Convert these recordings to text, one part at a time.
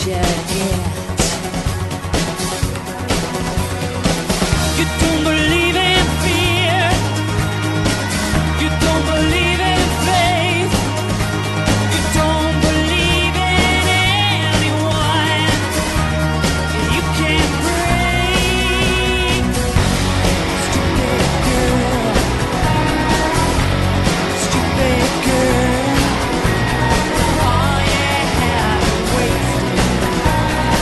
You don't believe in fear. You don't believe in faith. You don't believe in anyone. You can't break. Stupid girl. Stupid girl. All you have is wasted.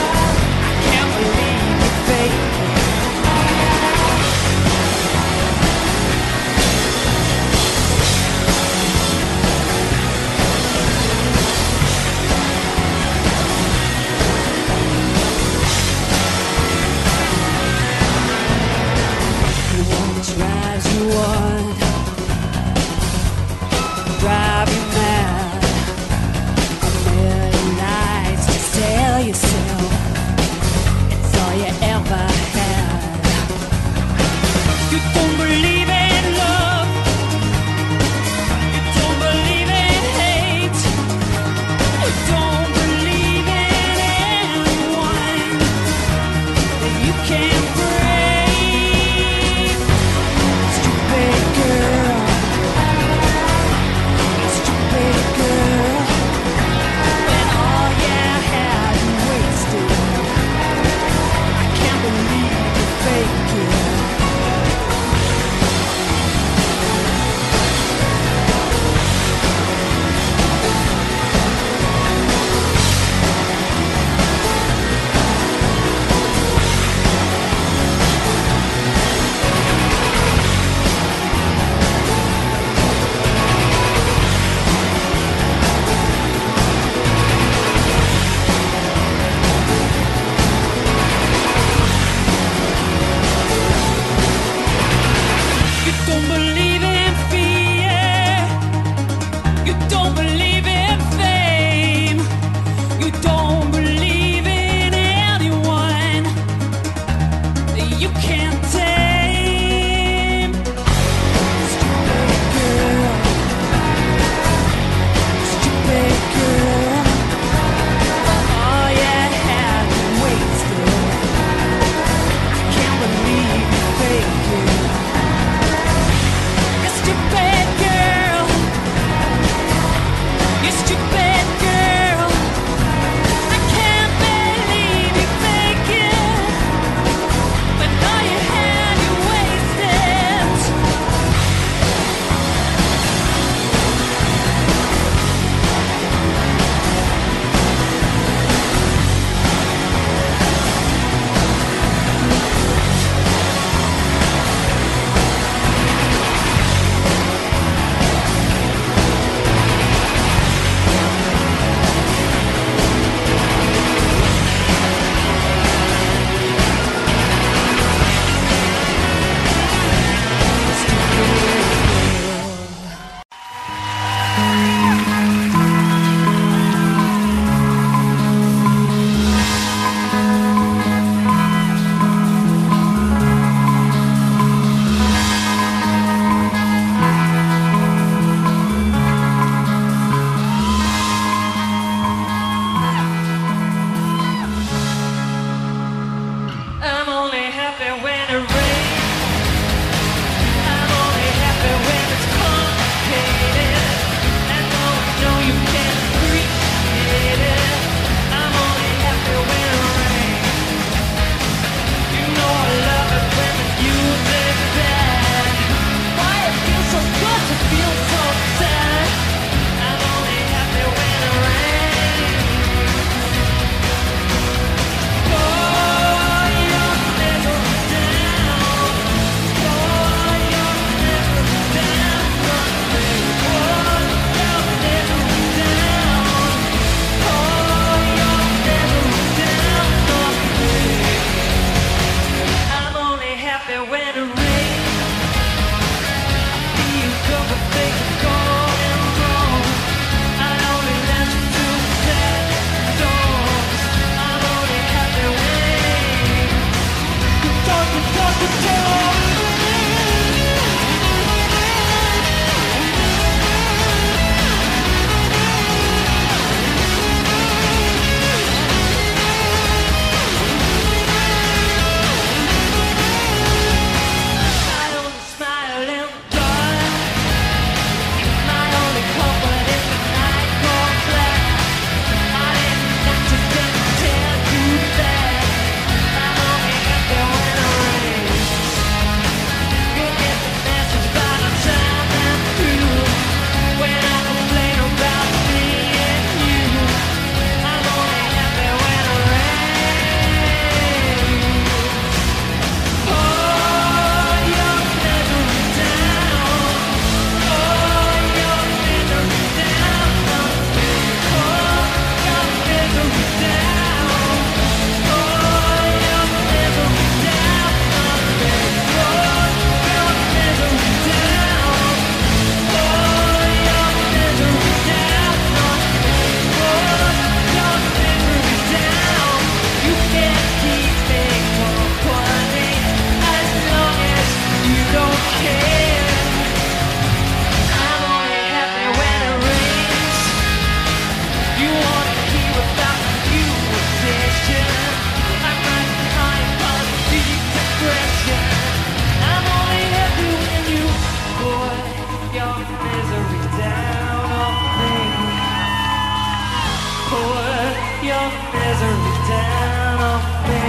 your misery down on me.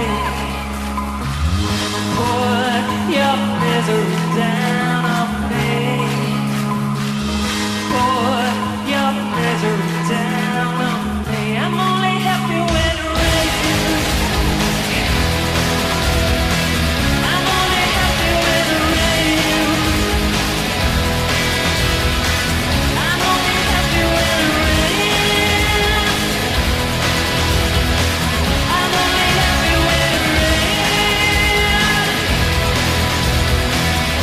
Put your misery down on me. Put your misery down on me. I'm only happy when it rains. I'm only happy when it rains. I'm only happy when it rains. I'm only happy when it rains.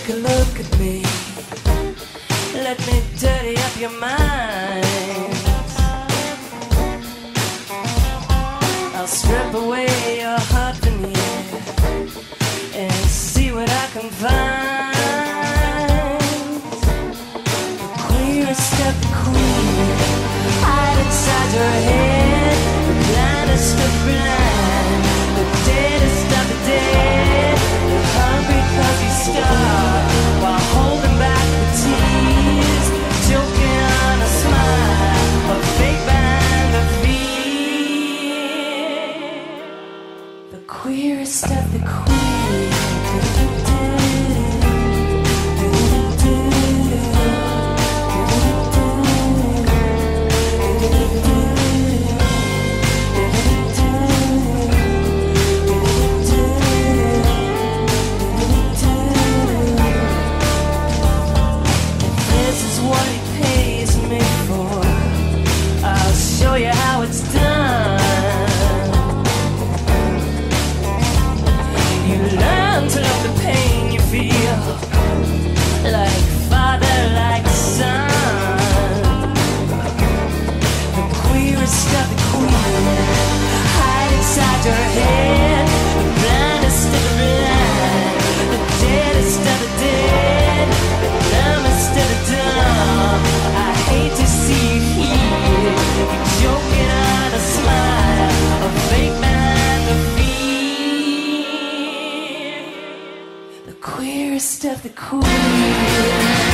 take a look at me. Let me dirty up your mind. I'll strip away your heart veneer and see what I can find. The queerest of the queer, hide inside your head. The blindest of the blind, the deadest of the dead. You're hungry 'cause you starve while holding back the tears, choking on a smile, a fake band of fear. The queerest of the queer. Show you how it's done. You learn to love the pain you feel, like father, like son. The queerest of the queer, hide inside your head. The blindest of the blind, the deadest of the dead, the dumbest of the dumb. I hate to see you here, joking on a smile, a fake man of fear. The queerest of the queer.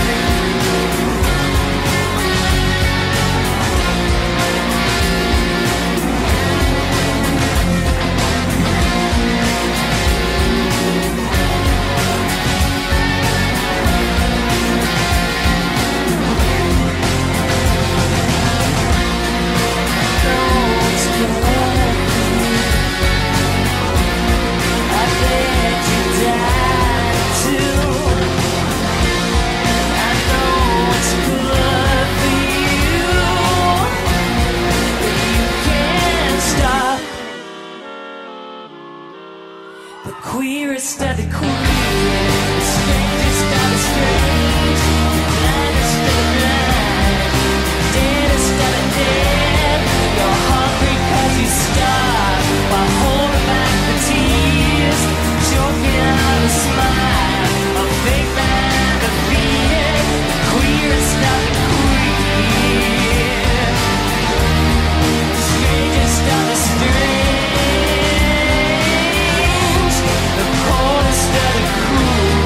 Queerest of the queer, the strangest of the strange, the blindest of the blind, the deadest of the dead. You're hungry 'cause you starve while holding back the tears, choking out a smile, a fake band of fear. The queerest of the queer, the strangest of the strange, the coldest of the cool.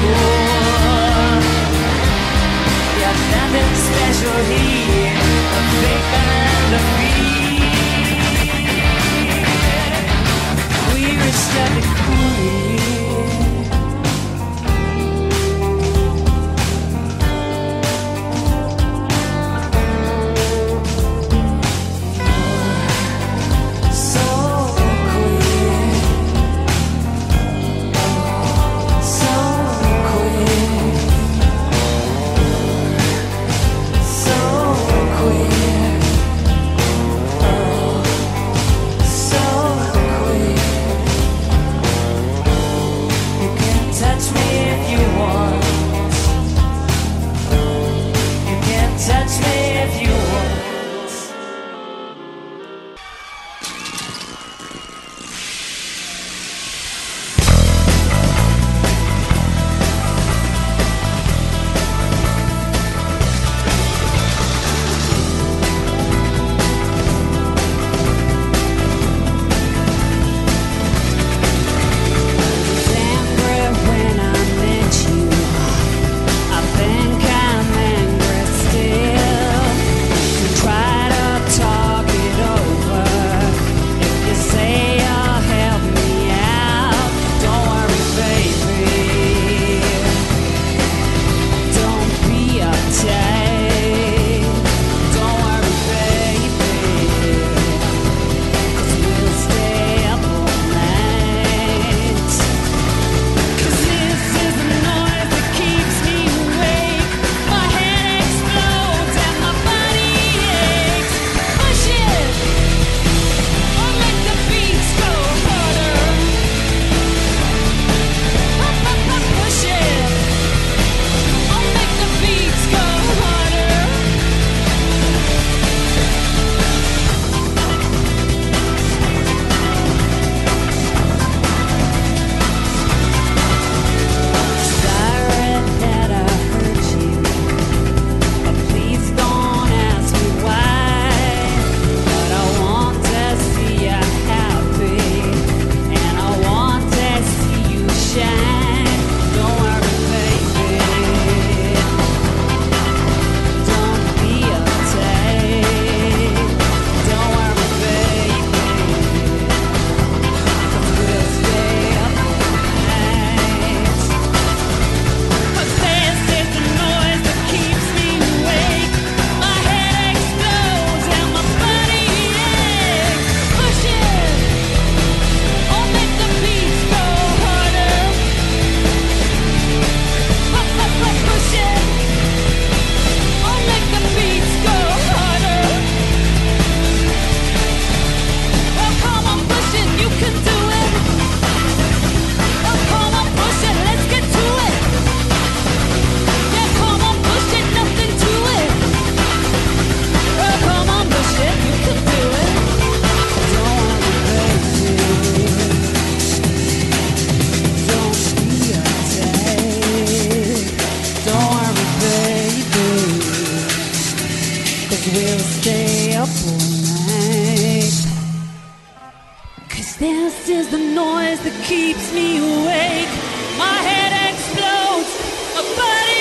up all night. 'Cause this is the noise that keeps me awake. My head explodes, my body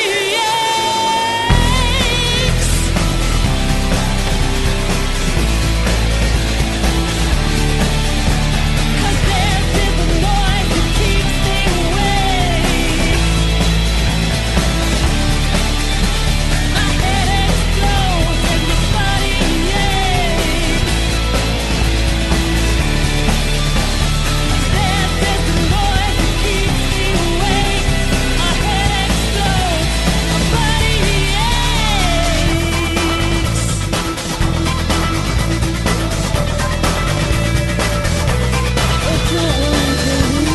aches. 'Cause this is the noise that keeps me awake. My head explodes and my body aches. This is the noise that keeps me awake. My head explodes, my body aches. Oh, don't worry, baby.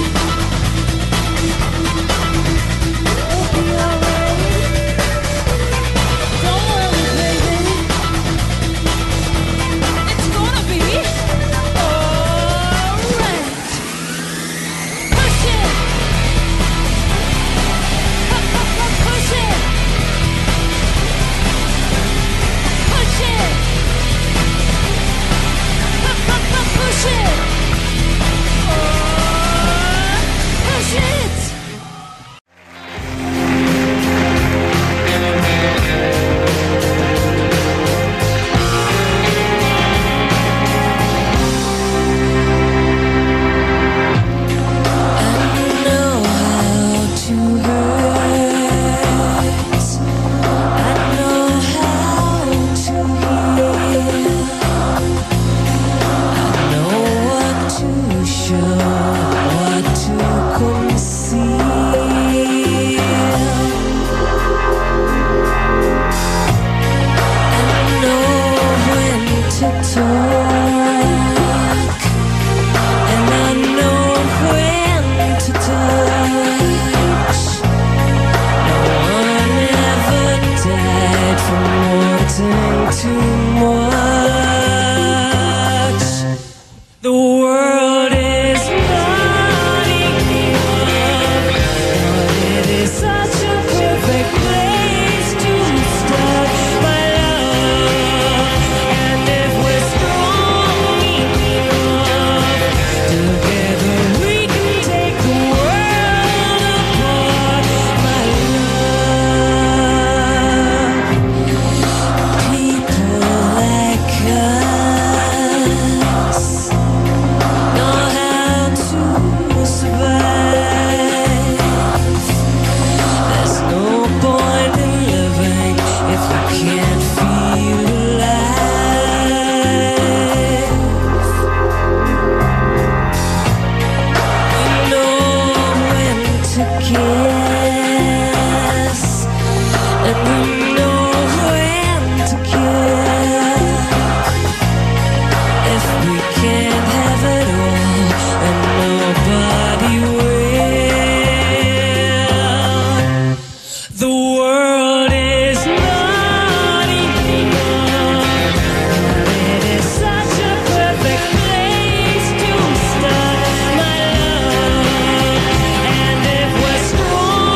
It'll be alright. Don't worry, baby. It's gonna be alright. Push it. Push it. Push it. Push it. Push it. Too much. The world is not enough, but it is such a perfect place to start, my love. And if we're strong enough, together we can take the world apart, my love. People like us know how to survive. There's no point in living if we can't feel alive. We know when to kiss, and we know when to kill. If we can't have it all, and nobody will. The world is not enough, but it is such a perfect place to start, my love. And if we're strong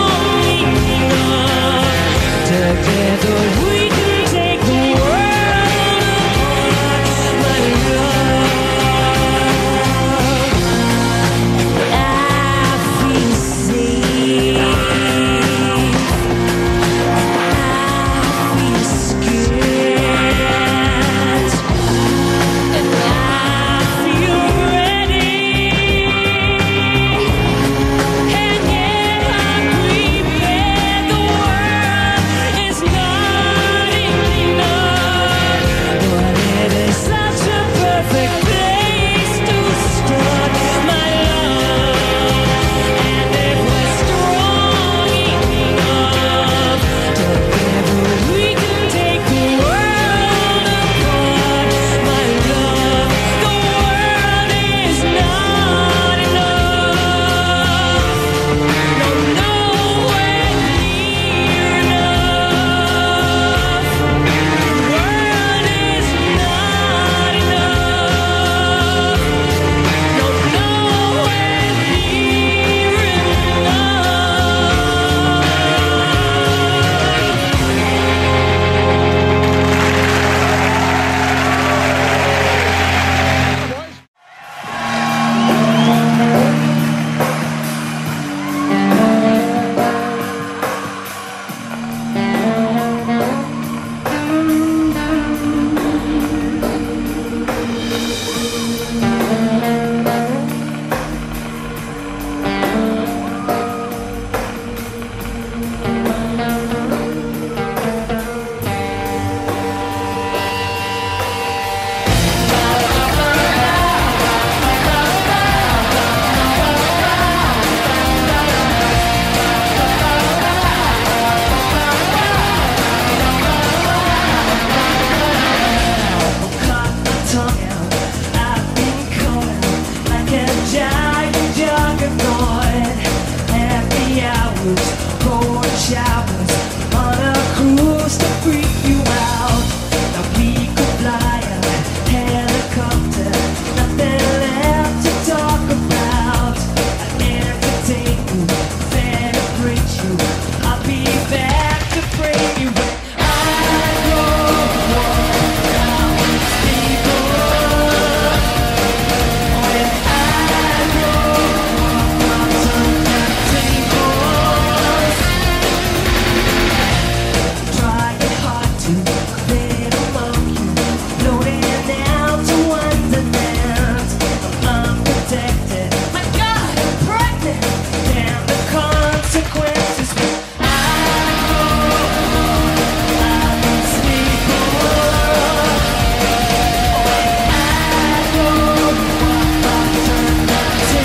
lawsuits, pouring showers on a cruise to freak you out. Now we could fly a helicopter, nothing left to talk about. I'd entertain you, celebrate you. I'll be back to frame you when I go down with people. When I go, I'll turn the tables. Trying hard to quit among you, floating out to Wonderland. Unprotected, my God, I'm pregnant. Damn the consequences when I go out with people. When I go, I'll turn the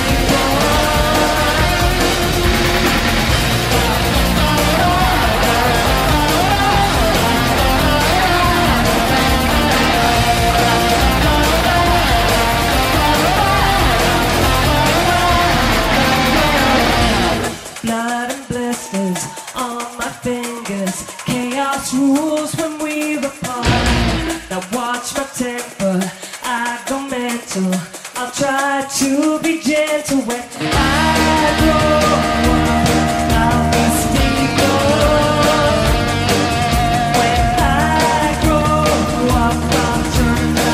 blood and blisters on my fingers. Chaos rules when we're apart. Now watch my temper, I go mental. I'll try to be gentle when I grow up. I'll be stable. When I grow up, I'll turn the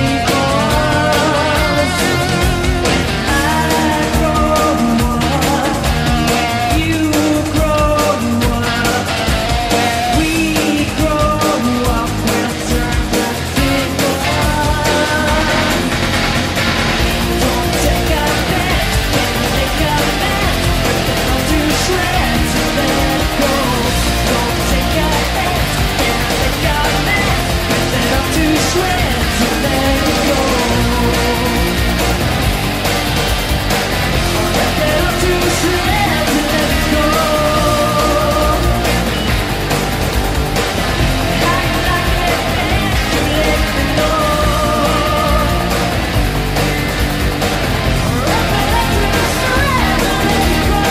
tables. When I grow up, you grow up, we grow up, we'll turn the tables. Don't take a bet, make a bet, but then I'll do shreds and let it go. Don't take a bet, make a bet, but then I'll do shreds and let it go. Then I'll do shreds and let it go. How you like it, man? You let me know. Then I'll do shreds and let it go.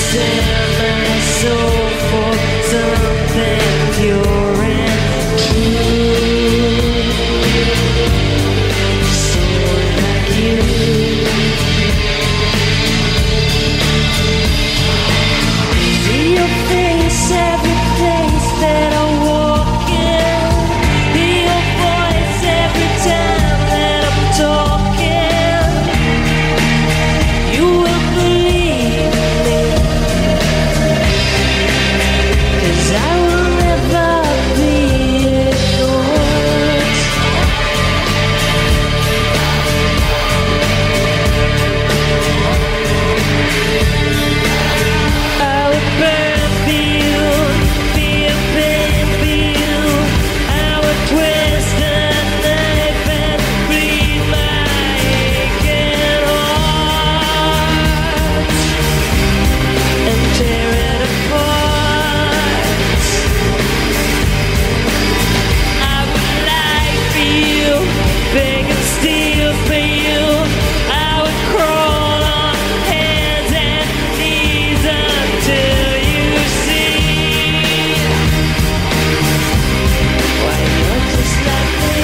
sell my soul for something pure and true. Someone like you. See your face every place that I walk in. Hear your voice every time that I'm talking. You will believe me, 'cause I will never be ignored. I would burn for you, be a pain for you. I would twist the knife and bleed my aching heart and tear it apart. I would lie for you, beg and steal for you. I would crawl on hands and knees until you see why you're just like me.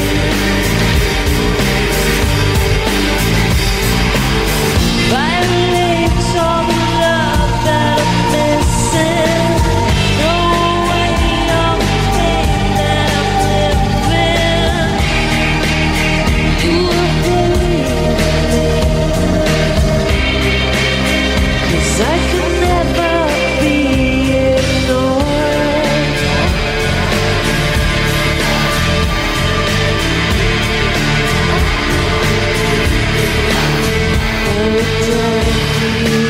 Violates all the love that I'm missing. Throw away all the pain that I'm living. You will believe me, 'cause I could never be ignored. I would die for you.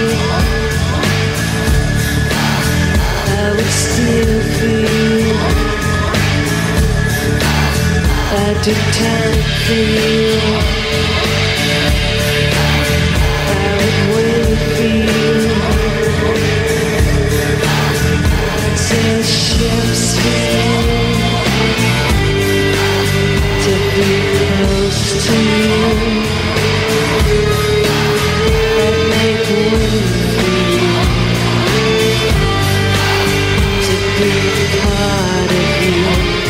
I would steal for you. I'd do time for you. I would wait for you. I'd sail ships for you to be close to you. I'd make way for you to be part of you.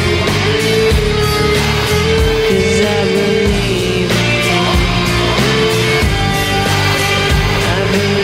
'Cause I believe in you. I believe